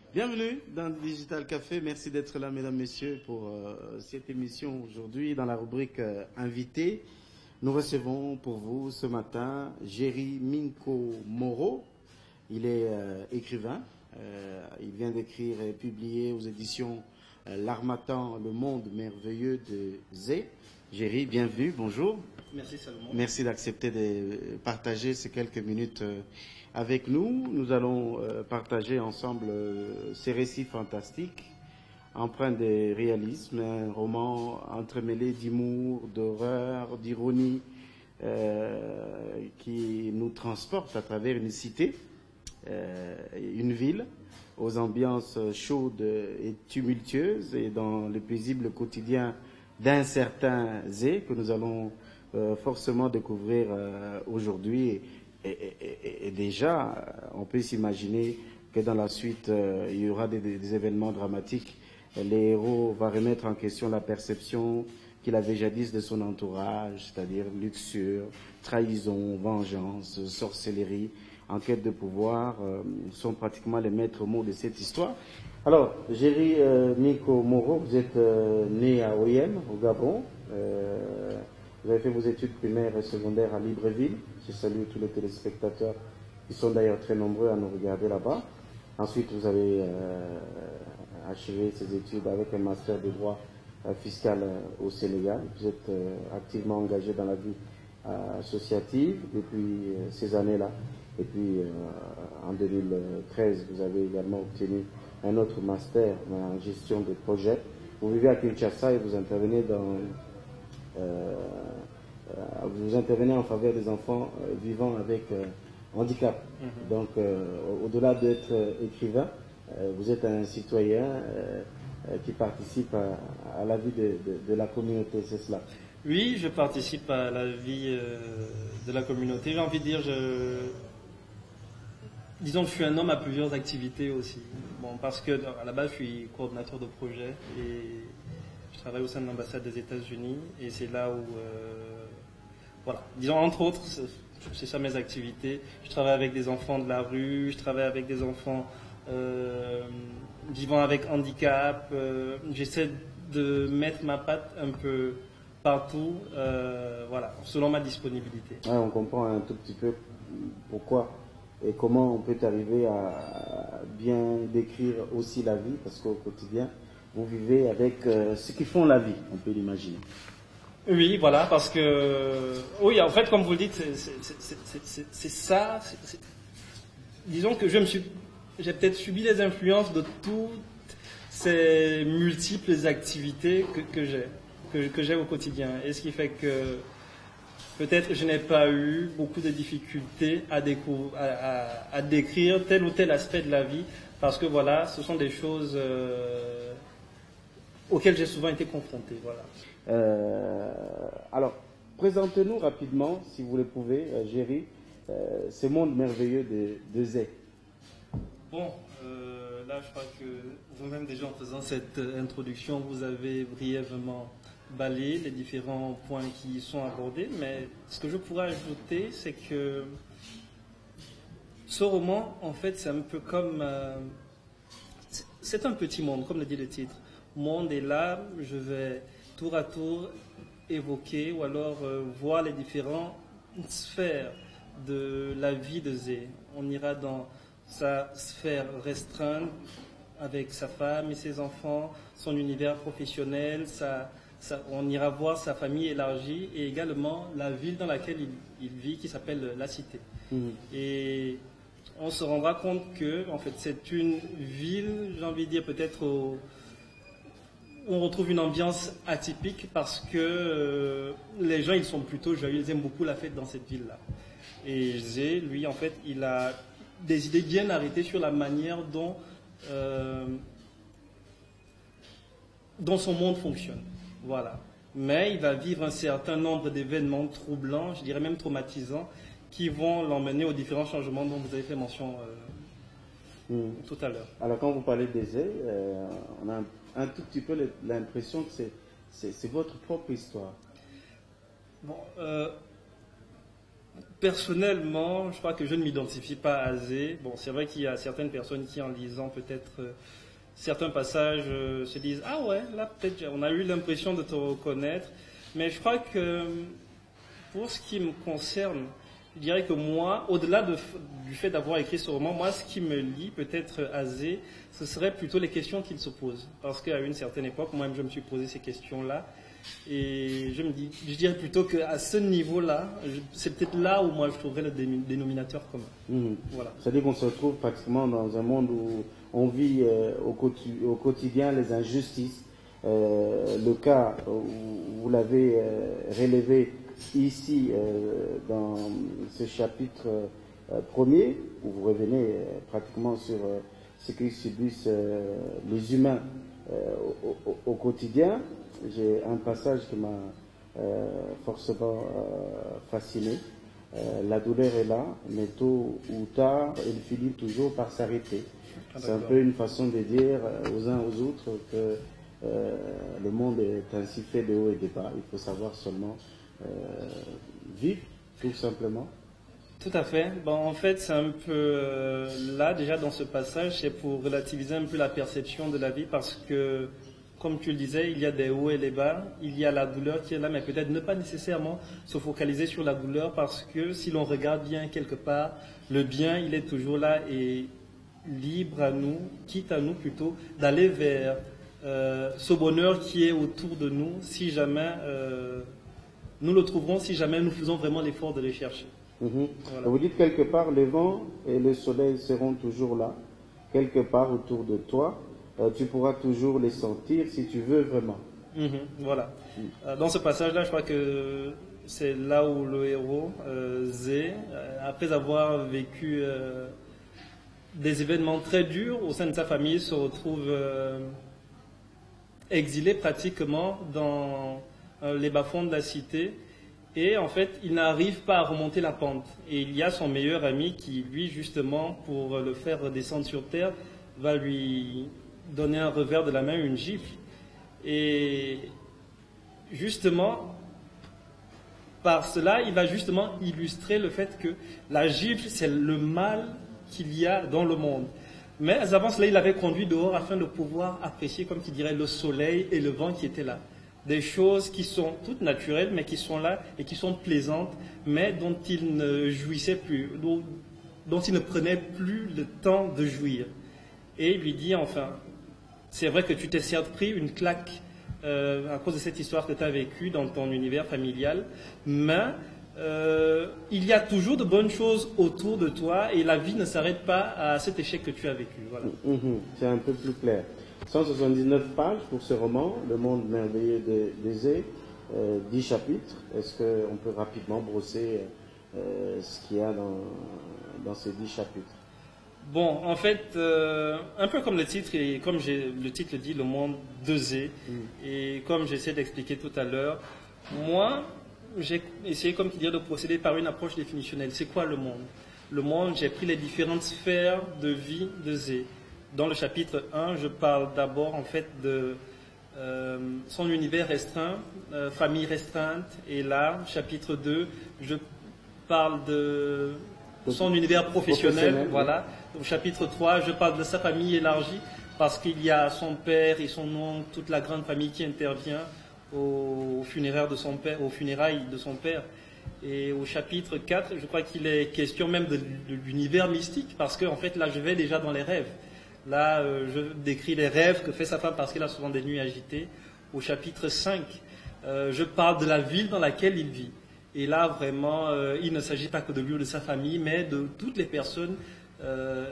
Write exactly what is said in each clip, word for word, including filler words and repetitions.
Bienvenue dans Digital Café. Merci d'être là, mesdames, messieurs, pour euh, cette émission aujourd'hui. Dans la rubrique euh, Invité, nous recevons pour vous ce matin Jerry Minko Moro. Il est euh, écrivain. Euh, il vient d'écrire et publier aux éditions euh, L'Harmattan, Le Monde Merveilleux de Zé. Jerry, bienvenue, bonjour. Merci Salomon. Merci d'accepter de partager ces quelques minutes euh, avec nous. Nous allons euh, partager ensemble euh, ces récits fantastiques, empreints de réalisme, un roman entremêlé d'humour, d'horreur, d'ironie, euh, qui nous transporte à travers une cité, euh, une ville, aux ambiances chaudes et tumultueuses, et dans le paisible quotidien d'un certain Zé que nous allons euh, forcément découvrir euh, aujourd'hui. Et, et, et, et déjà, on peut s'imaginer que dans la suite, euh, il y aura des, des événements dramatiques. Les héros vont remettre en question la perception qu'il avait jadis de son entourage, c'est-à-dire luxure, trahison, vengeance, sorcellerie, en quête de pouvoir, euh, sont pratiquement les maîtres mots de cette histoire. Alors, Jerry euh, Minko Moro, vous êtes euh, né à Oyem, au Gabon. Euh, vous avez fait vos études primaires et secondaires à Libreville. Je salue tous les téléspectateurs qui sont d'ailleurs très nombreux à nous regarder là-bas. Ensuite, vous avez euh, achevé ces études avec un master de droit euh, fiscal euh, au Sénégal. Vous êtes euh, activement engagé dans la vie euh, associative depuis euh, ces années-là. Et puis, euh, en deux mille treize, vous avez également obtenu un autre master en gestion de projets. Vous vivez à Kinshasa et vous intervenez dans, euh, euh, vous intervenez en faveur des enfants euh, vivant avec euh, handicap. Mm-hmm. Donc, euh, au-delà d'être euh, écrivain, euh, vous êtes un citoyen euh, euh, qui participe à, à la vie de, de, de la communauté, c'est cela? Oui, je participe à la vie euh, de la communauté. J'ai envie de dire, je... disons que je suis un homme à plusieurs activités aussi. Bon, parce que à la base, je suis coordinateur de projet et je travaille au sein de l'ambassade des États-Unis. Et c'est là où, euh, voilà, disons entre autres, c'est ça mes activités. Je travaille avec des enfants de la rue, je travaille avec des enfants euh, vivant avec handicap. Euh, J'essaie de mettre ma patte un peu partout, euh, voilà, selon ma disponibilité. Ouais, on comprend un tout petit peu pourquoi et comment on peut arriver à bien décrire aussi la vie, parce qu'au quotidien, vous vivez avec euh, ceux qui font la vie, on peut l'imaginer. Oui, voilà, parce que, oui, en fait, comme vous le dites, c'est ça. C est, c est, disons que je me suis, j'ai peut-être subi les influences de toutes ces multiples activités que, que j'ai, que, que j'ai au quotidien. Et ce qui fait que peut-être je n'ai pas eu beaucoup de difficultés à, à, à, à décrire tel ou tel aspect de la vie, parce que voilà, ce sont des choses euh, auxquelles j'ai souvent été confronté. Voilà. Euh, alors, présentez-nous rapidement, si vous le pouvez, euh, Jerry, euh, ce monde merveilleux de, de Zé. Bon, euh, là, je crois que vous-même, déjà en faisant cette introduction, vous avez brièvement balayé les différents points qui sont abordés, mais ce que je pourrais ajouter, c'est que ce roman, en fait, c'est un peu comme... Euh, c'est un petit monde, comme le dit le titre. Monde, et là, je vais tour à tour évoquer ou alors euh, voir les différentes sphères de la vie de Zé. On ira dans sa sphère restreinte avec sa femme et ses enfants, son univers professionnel, sa, sa, on ira voir sa famille élargie et également la ville dans laquelle il, il vit qui s'appelle La Cité. Mmh. Et on se rendra compte que en fait, c'est une ville, j'ai envie de dire peut-être au, où on retrouve une ambiance atypique parce que euh, les gens ils sont plutôt joyeux, ils aiment beaucoup la fête dans cette ville-là. Et Zé, lui, en fait, il a des idées bien arrêtées sur la manière dont, euh, dont son monde fonctionne. Voilà. Mais il va vivre un certain nombre d'événements troublants, je dirais même traumatisants, qui vont l'emmener aux différents changements dont vous avez fait mention euh, mmh. tout à l'heure. Alors, quand vous parlez de Zé, euh, on a un, un tout petit peu l'impression que c'est votre propre histoire. Bon, euh, personnellement, je crois que je ne m'identifie pas à Zé. Bon, c'est vrai qu'il y a certaines personnes qui, en lisant peut-être euh, certains passages, euh, se disent « Ah ouais, là peut-être on a eu l'impression de te reconnaître ». Mais je crois que pour ce qui me concerne, je dirais que moi, au-delà de, du fait d'avoir écrit ce roman, moi, ce qui me lie peut-être à Zé, ce serait plutôt les questions qu'il se pose. Parce qu'à une certaine époque, moi-même, je me suis posé ces questions-là. Et je me dis, je dirais plutôt qu'à ce niveau-là, c'est peut-être là où moi je trouverais le dénominateur commun. Mmh. Voilà. C'est-à-dire qu'on se retrouve pratiquement dans un monde où on vit euh, au, quotidien, au quotidien les injustices. Euh, le cas où vous l'avez euh, relevé ici euh, dans ce chapitre euh, premier, où vous revenez euh, pratiquement sur euh, ce que subissent euh, les humains euh, au, au, au quotidien. J'ai un passage qui m'a euh, forcément euh, fasciné. Euh, la douleur est là, mais tôt ou tard, elle finit toujours par s'arrêter. Ah, c'est un peu une façon de dire aux uns aux autres que euh, le monde est ainsi fait de haut et de bas. Il faut savoir seulement euh, vivre, tout simplement. Tout à fait. Bon, en fait, c'est un peu euh, là, déjà dans ce passage, c'est pour relativiser un peu la perception de la vie parce que, comme tu le disais, il y a des hauts et des bas, il y a la douleur qui est là, mais peut-être ne pas nécessairement se focaliser sur la douleur parce que si l'on regarde bien quelque part, le bien, il est toujours là et libre à nous, quitte à nous plutôt, d'aller vers euh, ce bonheur qui est autour de nous si jamais euh, nous le trouverons, si jamais nous faisons vraiment l'effort de le chercher. Mmh. Voilà. Vous dites quelque part, le vent et le soleil seront toujours là, quelque part autour de toi. Euh, tu pourras toujours les sentir si tu veux vraiment. Mmh, voilà. Mmh. Euh, dans ce passage-là, je crois que c'est là où le héros, euh, Zé, euh, après avoir vécu euh, des événements très durs au sein de sa famille, se retrouve euh, exilé pratiquement dans euh, les bas-fonds de la cité. Et en fait, il n'arrive pas à remonter la pente. Et il y a son meilleur ami qui, lui, justement, pour le faire redescendre sur terre, va lui donner un revers de la main, une gifle. Et justement, par cela, il va justement illustrer le fait que la gifle, c'est le mal qu'il y a dans le monde. Mais avant cela, il avait conduit dehors afin de pouvoir apprécier, comme tu dirais, le soleil et le vent qui étaient là. Des choses qui sont toutes naturelles, mais qui sont là et qui sont plaisantes, mais dont il ne jouissait plus, dont, dont il ne prenait plus le temps de jouir. Et il lui dit enfin, c'est vrai que tu t'es certes pris une claque euh, à cause de cette histoire que tu as vécue dans ton univers familial, mais euh, il y a toujours de bonnes choses autour de toi et la vie ne s'arrête pas à cet échec que tu as vécu. Voilà. Mmh, c'est un peu plus clair. cent soixante-dix-neuf pages pour ce roman, Le monde merveilleux de Zé, euh, dix chapitres. Est-ce qu'on peut rapidement brosser euh, ce qu'il y a dans, dans ces dix chapitres? Bon, en fait, euh, un peu comme le titre, et comme le titre le dit, Le monde de Zé, mm. et comme j'essaie d'expliquer tout à l'heure, moi, j'ai essayé, comme tu dis, de procéder par une approche définitionnelle. C'est quoi le monde? Le monde, j'ai pris les différentes sphères de vie de Zé. Dans le chapitre un, je parle d'abord en fait de euh, son univers restreint, euh, famille restreinte, et là, chapitre deux, je parle de son univers professionnel, professionnel voilà. Au chapitre trois, je parle de sa famille élargie, parce qu'il y a son père et son oncle, toute la grande famille qui intervient aux funérailles de son père, aux funérailles de son père. Et au chapitre quatre, je crois qu'il est question même de, de l'univers mystique, parce que en fait, là, je vais déjà dans les rêves. Là, euh, je décris les rêves que fait sa femme parce qu'il a souvent des nuits agitées. Au chapitre cinq, euh, je parle de la ville dans laquelle il vit. Et là, vraiment, euh, il ne s'agit pas que de lui ou de sa famille, mais de toutes les personnes euh,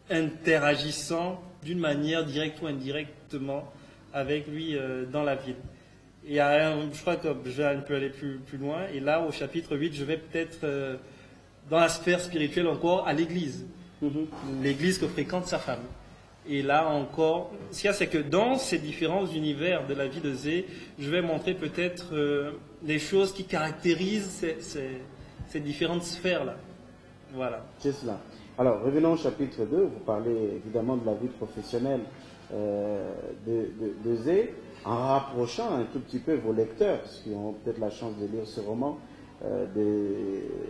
interagissant d'une manière directe ou indirectement avec lui euh, dans la ville. Et euh, je crois que je vais un peu aller plus, plus loin. Et là, au chapitre huit, je vais peut-être, euh, dans la sphère spirituelle encore, à l'église. Mm-hmm. L'église que fréquente sa femme. Et là encore, ce qu'il y a, c'est que dans ces différents univers de la vie de Zé, je vais montrer peut-être euh, les choses qui caractérisent ces, ces, ces différentes sphères-là. Voilà. C'est cela. Alors, revenons au chapitre deux. Vous parlez évidemment de la vie professionnelle euh, de, de, de Zé, en rapprochant un tout petit peu vos lecteurs, qui ont peut-être la chance de lire ce roman, euh, de tous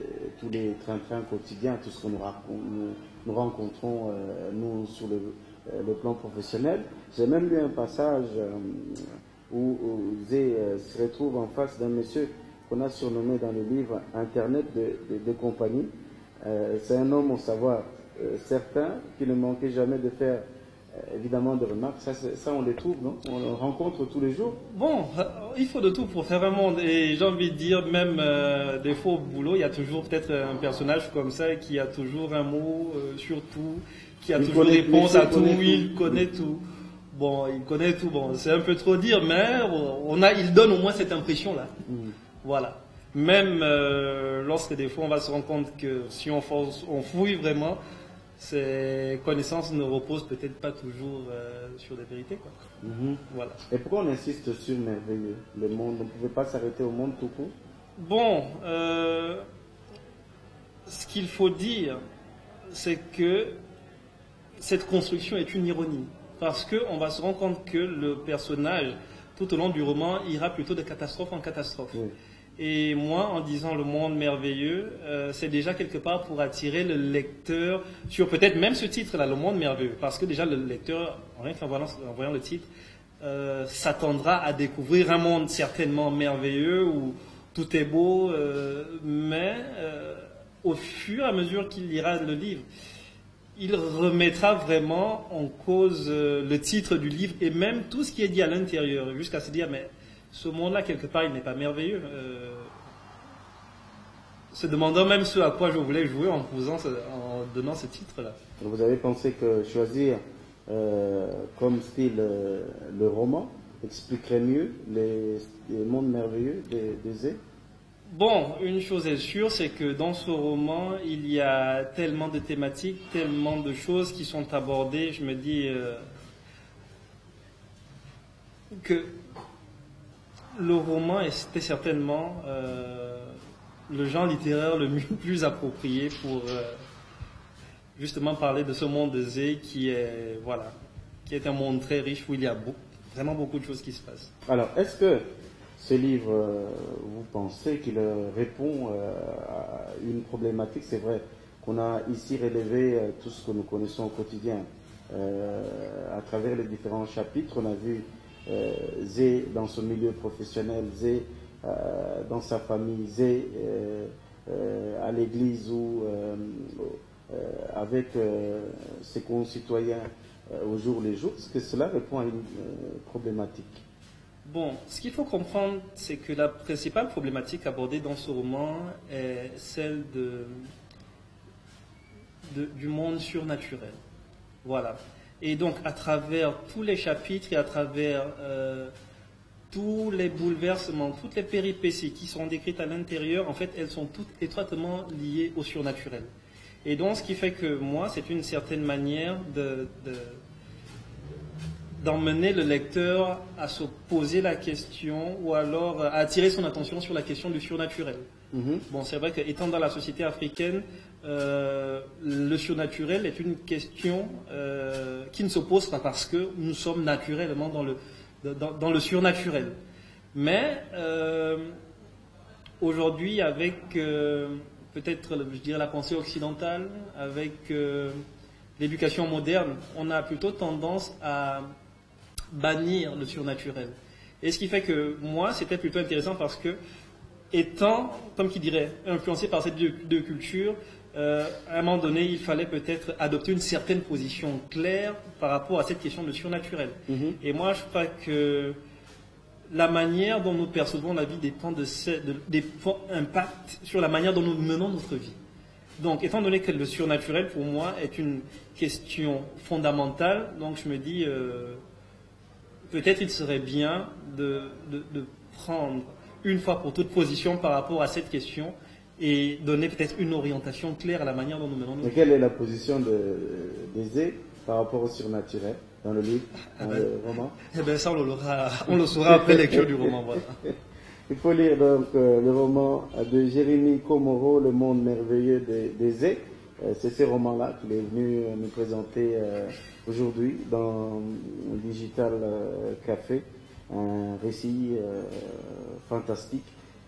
tous les trains-trains quotidiens, tout ce que nous, nous, nous rencontrons, euh, nous, sur le, euh, le plan professionnel. J'ai même lu un passage euh, où, où Zé euh, se retrouve en face d'un monsieur qu'on a surnommé dans le livre Internet de, de, de compagnie. Euh, C'est un homme au savoir euh, certain qui ne manquait jamais de faire évidemment de remarques, ça, ça on les trouve, non? On les rencontre tous les jours. Bon, euh, il faut de tout pour faire un monde. Et j'ai envie de dire, même euh, des fois au boulot, il y a toujours peut-être un personnage comme ça qui a toujours un mot euh, sur tout, qui a il toujours connaît, réponse à tout, tout, il connaît oui. tout. Bon, il connaît tout, bon, c'est un peu trop dire, mais on a, il donne au moins cette impression-là. Mm. Voilà. Même euh, lorsque des fois on va se rendre compte que si on, force, on fouille vraiment, ces connaissances ne reposent peut-être pas toujours euh, sur des vérités, quoi. Mm-hmm. Voilà. Et pourquoi on insiste sur merveilleux? Le monde, on ne pouvait pas s'arrêter au monde tout court? Bon, euh, ce qu'il faut dire, c'est que cette construction est une ironie. Parce qu'on va se rendre compte que le personnage, tout au long du roman, ira plutôt de catastrophe en catastrophe. Oui. Et moi, en disant le monde merveilleux, euh, c'est déjà quelque part pour attirer le lecteur sur peut-être même ce titre-là, le monde merveilleux. Parce que déjà, le lecteur, rien qu'en voyant, en voyant le titre, euh, s'attendra à découvrir un monde certainement merveilleux où tout est beau, euh, mais euh, au fur et à mesure qu'il lira le livre, il remettra vraiment en cause euh, le titre du livre et même tout ce qui est dit à l'intérieur, jusqu'à se dire, mais ce monde-là, quelque part, il n'est pas merveilleux. Euh, se demandant même ce à quoi je voulais jouer en, posant ce, en donnant ce titre-là. Vous avez pensé que choisir euh, comme style euh, le roman expliquerait mieux les, les mondes merveilleux des, des Zé? Bon, une chose est sûre, c'est que dans ce roman, il y a tellement de thématiques, tellement de choses qui sont abordées. Je me dis euh, que le roman était certainement euh, le genre littéraire le mieux, plus approprié pour euh, justement parler de ce monde de Zé qui est, voilà, qui est un monde très riche où il y a beaucoup, vraiment beaucoup de choses qui se passent. Alors, est-ce que ce livre, euh, vous pensez qu'il euh, répond euh, à une problématique? C'est vrai qu'on a ici relevé euh, tout ce que nous connaissons au quotidien euh, à travers les différents chapitres. On a vu euh, Zé dans son milieu professionnel, Zé euh, dans sa famille, Zé euh, euh, à l'église ou euh, euh, avec euh, ses concitoyens euh, au jour le jour. Est-ce que cela répond à une euh, problématique? Bon, ce qu'il faut comprendre, c'est que la principale problématique abordée dans ce roman est celle de, de, du monde surnaturel. Voilà. Et donc, à travers tous les chapitres et à travers euh, tous les bouleversements, toutes les péripéties qui sont décrites à l'intérieur, en fait, elles sont toutes étroitement liées au surnaturel. Et donc, ce qui fait que moi, c'est une certaine manière de... de d'emmener le lecteur à se poser la question ou alors à attirer son attention sur la question du surnaturel. Mm-hmm. Bon, c'est vrai qu'étant dans la société africaine, euh, le surnaturel est une question euh, qui ne se pose pas parce que nous sommes naturellement dans le, dans, dans le surnaturel. Mais euh, aujourd'hui, avec euh, peut-être, je dirais, la pensée occidentale, avec euh, l'éducation moderne, on a plutôt tendance à bannir le surnaturel. Et ce qui fait que moi, c'était plutôt intéressant parce que, étant, comme qui dirait, influencé par ces deux, deux cultures, euh, à un moment donné, il fallait peut-être adopter une certaine position claire par rapport à cette question de surnaturel. Mm-hmm. Et moi, je crois que la manière dont nous percevons la vie dépend de, de, dépend, impacte sur la manière dont nous menons notre vie. Donc, étant donné que le surnaturel, pour moi, est une question fondamentale, donc je me dis... Euh, peut-être il serait bien de, de, de prendre une fois pour toutes position par rapport à cette question et donner peut-être une orientation claire à la manière dont nous menons nos vies. Quelle est la position de, de Zé par rapport au surnaturel dans le livre, dans eh ben, le roman? Eh bien ça, on le, on le saura après lecture du roman. Voilà. Il faut lire donc euh, le roman de Jérémy Komoro, Le monde merveilleux de, de Zé. Euh, C'est ce roman-là qu'il est venu euh, nous présenter euh, aujourd'hui dans Digital euh, Café, un récit euh, fantastique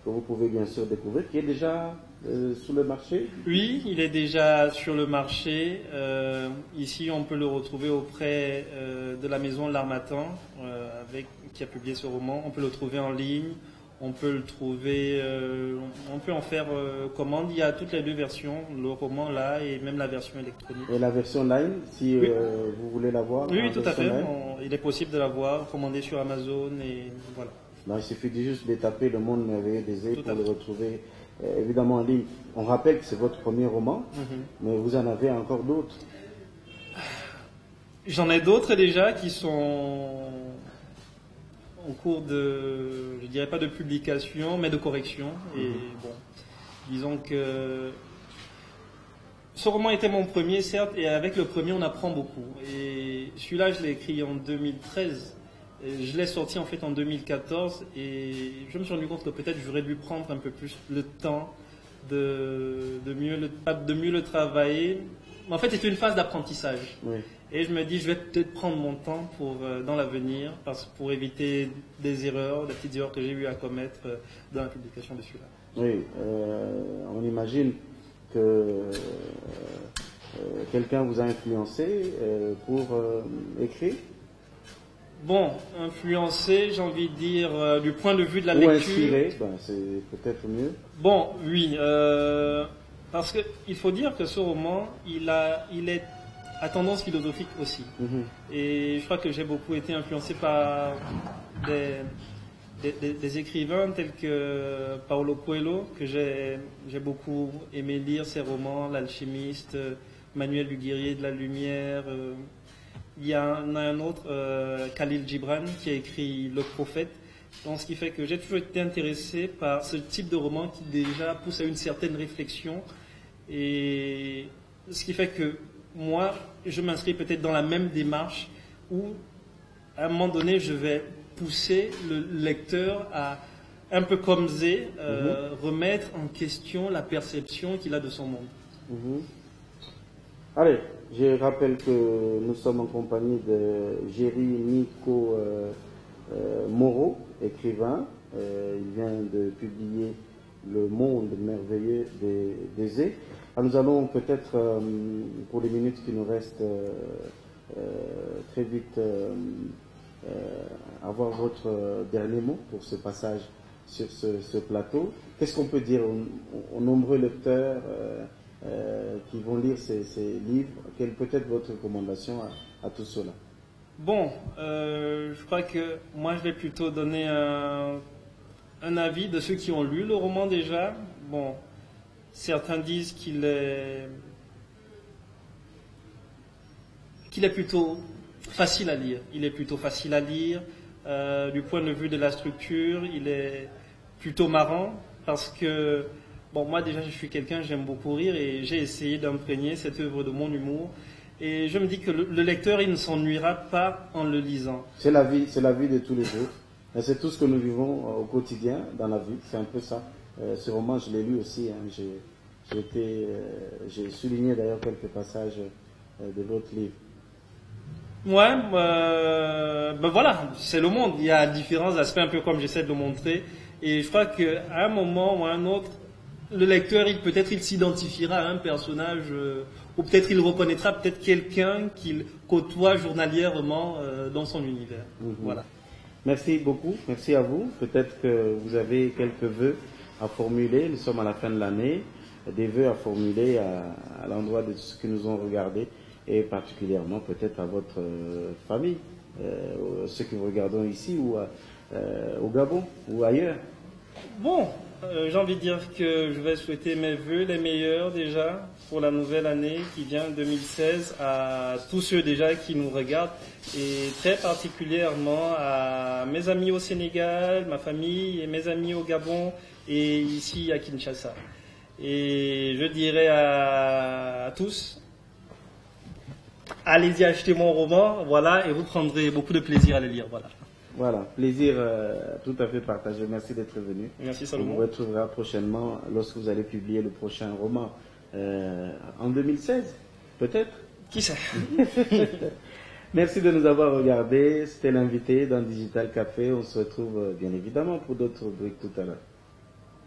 que vous pouvez bien sûr découvrir, qui est déjà euh, sur le marché. Oui, il est déjà sur le marché. Euh, ici, on peut le retrouver auprès euh, de la maison L'Harmattan, euh, avec qui a publié ce roman. On peut le trouver en ligne. On peut le trouver, euh, on peut en faire euh, commande. Il y a toutes les deux versions, le roman là et même la version électronique. Et la version live, si oui. euh, vous voulez la voir. Oui, oui tout à fait. On, il est possible de la voir, commandée sur Amazon et voilà. Non, il suffit juste de taper Le Monde merveilleux d'Aisé pour le retrouver euh, évidemment en ligne. On rappelle que c'est votre premier roman, mm-hmm. mais vous en avez encore d'autres. J'en ai d'autres déjà qui sont en cours de, je dirais pas de publication, mais de correction. Et mmh. bon, disons que ce roman était mon premier, certes, et avec le premier, on apprend beaucoup. Et celui-là, je l'ai écrit en deux mille treize. Et je l'ai sorti en fait en deux mille quatorze, et je me suis rendu compte que peut-être j'aurais dû prendre un peu plus le temps de, de, mieux, le, de mieux le travailler. En fait, c'était une phase d'apprentissage. Oui. Et je me dis, je vais peut-être prendre mon temps pour, euh, dans l'avenir, parce pour éviter des erreurs, des petites erreurs que j'ai eu à commettre euh, dans la publication de celui-là. Oui, euh, on imagine que euh, euh, quelqu'un vous a influencé euh, pour euh, écrire. Bon, influencé, j'ai envie de dire, euh, du point de vue de la Ou lecture. Inspiré, ben, c'est peut-être mieux. Bon, oui, euh, parce qu'il faut dire que ce roman, il, a, il est à tendance philosophique aussi. Mm-hmm. Et je crois que j'ai beaucoup été influencé par des, des, des, des écrivains tels que Paulo Coelho, que j'ai, j'ai beaucoup aimé lire ses romans, L'Alchimiste, Manuel du Guerrier de la Lumière. Euh, il y en a un autre, euh, Khalil Gibran, qui a écrit Le Prophète. Donc, ce qui fait que j'ai toujours été intéressé par ce type de roman qui déjà pousse à une certaine réflexion. Et ce qui fait que moi, je m'inscris peut-être dans la même démarche où, à un moment donné, je vais pousser le lecteur à, un peu comme Zé, euh, mm-hmm. remettre en question la perception qu'il a de son monde. Mm-hmm. Allez, je rappelle que nous sommes en compagnie de Géry Nico euh, euh, Moreau, écrivain. Euh, il vient de publier Le Monde merveilleux d'Aisé. Alors nous allons peut-être, euh, pour les minutes qui nous restent, euh, euh, très vite euh, euh, avoir votre dernier mot pour ce passage sur ce, ce plateau. Qu'est-ce qu'on peut dire aux, aux nombreux lecteurs euh, euh, qui vont lire ces, ces livres? Quelle peut être votre recommandation à, à tout cela? Bon, euh, je crois que moi je vais plutôt donner un, un avis de ceux qui ont lu le roman déjà. Bon, certains disent qu'il est, qu'il est plutôt facile à lire. Il est plutôt facile à lire. Euh, du point de vue de la structure, il est plutôt marrant parce que, bon, moi déjà je suis quelqu'un, j'aime beaucoup rire et j'ai essayé d'imprégner cette œuvre de mon humour. Et je me dis que le, le lecteur, il ne s'ennuiera pas en le lisant. C'est la vie, c'est la vie de tous les jours. Et c'est tout ce que nous vivons euh, au quotidien dans la vie. C'est un peu ça. Euh, ce roman, je l'ai lu aussi. Hein. J'ai, j'ai, été, euh, j'ai souligné d'ailleurs quelques passages euh, de votre livre. Ouais, euh, ben voilà, c'est le monde. Il y a différents aspects, un peu comme j'essaie de le montrer. Et je crois qu'à un moment ou à un autre, le lecteur, il, peut-être il s'identifiera à un personnage, euh, ou peut-être il reconnaîtra peut-être quelqu'un qu'il côtoie journalièrement euh, dans son univers. Mm-hmm. Voilà. Merci beaucoup, merci à vous. Peut-être que vous avez quelques vœux à formuler. Nous sommes à la fin de l'année. Des vœux à formuler à, à l'endroit de ceux qui nous ont regardés et particulièrement peut-être à votre euh, famille, euh, ceux qui vous regardons ici ou à, euh, au Gabon ou ailleurs. Bon, euh, j'ai envie de dire que je vais souhaiter mes vœux les meilleurs déjà pour la nouvelle année qui vient deux mille seize à tous ceux déjà qui nous regardent et très particulièrement à mes amis au Sénégal, ma famille et mes amis au Gabon et ici à Kinshasa. Et je dirais à, à tous, allez-y acheter mon roman, voilà, et vous prendrez beaucoup de plaisir à le lire, voilà. Voilà, plaisir euh, tout à fait partagé. Merci d'être venu. Merci Salomon. On vous retrouvera prochainement lorsque vous allez publier le prochain roman euh, en deux mille seize, peut-être. Qui sait. Merci de nous avoir regardés. C'était l'invité dans Digital Café. On se retrouve bien évidemment pour d'autres rubriques tout à l'heure.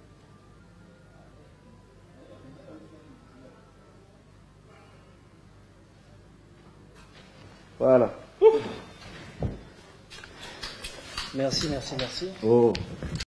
Voilà. Merci, merci, merci. Oh.